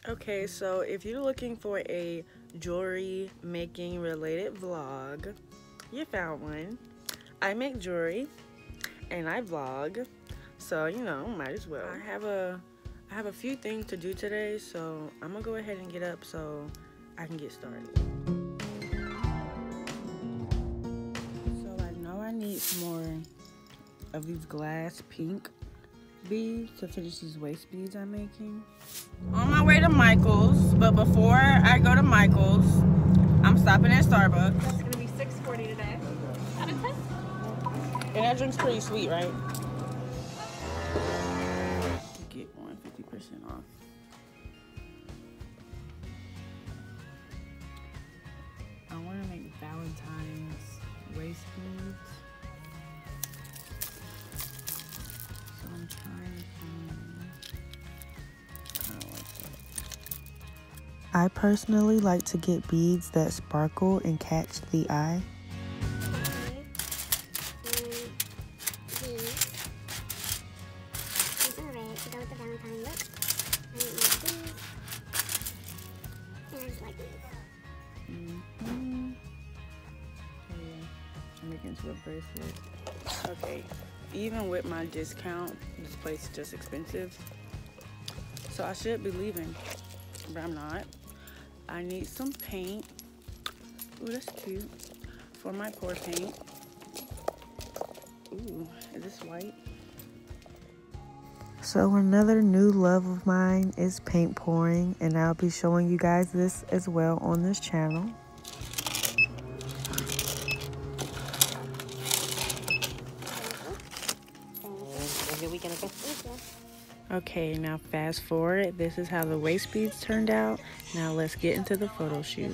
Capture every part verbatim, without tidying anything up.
Okay, so if you're looking for a jewelry making related vlog, you found one. I make jewelry and I vlog, so you know, might as well. I have a I have a few things to do today, so I'm gonna go ahead and get up so I can get started. So I know I need some more of these glass pink beads to finish these waist beads I'm making. On my way to Michael's, but before I go to Michael's, I'm stopping at Starbucks. That's gonna be six forty today. Out of ten. And that drink's pretty sweet, right? Get one fifty percent off. I want to make Valentine's waist beads. So I'm trying to find kind of like that. I personally like to get beads that sparkle and catch the eye. Mm-hmm. Oh, yeah. I'm making into a bracelet. Okay, even with my discount, this place is just expensive. So I should be leaving, but I'm not. I need some paint. Ooh, that's cute. For my pour paint. Ooh, is this white? So another new love of mine is paint pouring, and I'll be showing you guys this as well on this channel. Okay, now fast forward. This is how the waist beads turned out. Now let's get into the photo shoot.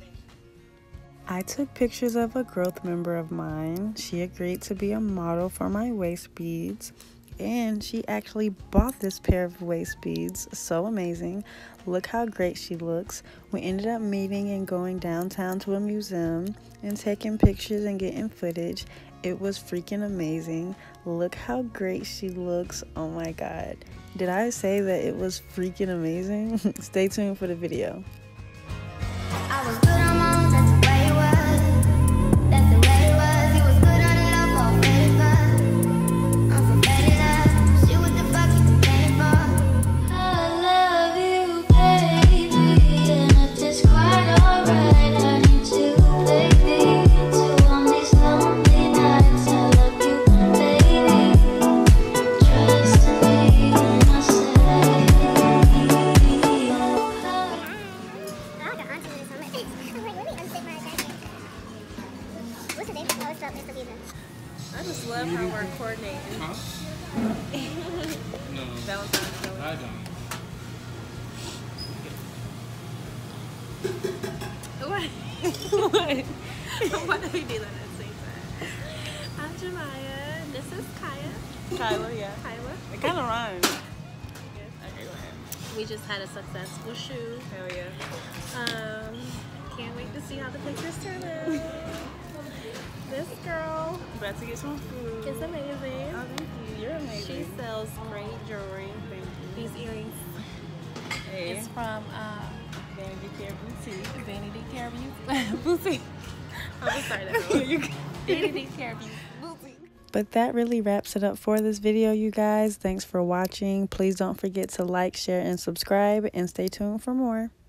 I took pictures of a growth member of mine. She agreed to be a model for my waist beads. And she actually bought this pair of waist beads. So amazing. Look how great she looks. We ended up meeting and going downtown to a museum and taking pictures and getting footage. It was freaking amazing. Look how great she looks. Oh my god. Did I say that it was freaking amazing? Stay tuned for the video. I was good on my own, that's the way it was. That's the way it was. He was good on it, I'm all ready for. I'm so ready to shit what the fuck you complaining for. I love you, baby, and if it's quite alright, I need you, baby. To on these lonely nights, I love you, baby. Trust me when I say. I just love how we're coordinating. Huh? No. Valentine's Day. I don't. What? What? Why do we do that at the same time? I'm Jemiah. This is Kaya. Kyla, yeah. Kyla. It kind of rhymes. Yes. Okay, go ahead. We just had a successful shoot. Hell yeah. Um, can't wait to see how the pictures turn out. This girl About to get some food. is amazing. Oh, thank you. You're amazing. She sells great jewelry. Thank you. These earrings. Hey. It's from um, Vanity Care Boutique. Vanity Care Boutique. I'm gonna start that over. Vanity Care Boutique. But that really wraps it up for this video, you guys. Thanks for watching. Please don't forget to like, share, and subscribe, and stay tuned for more.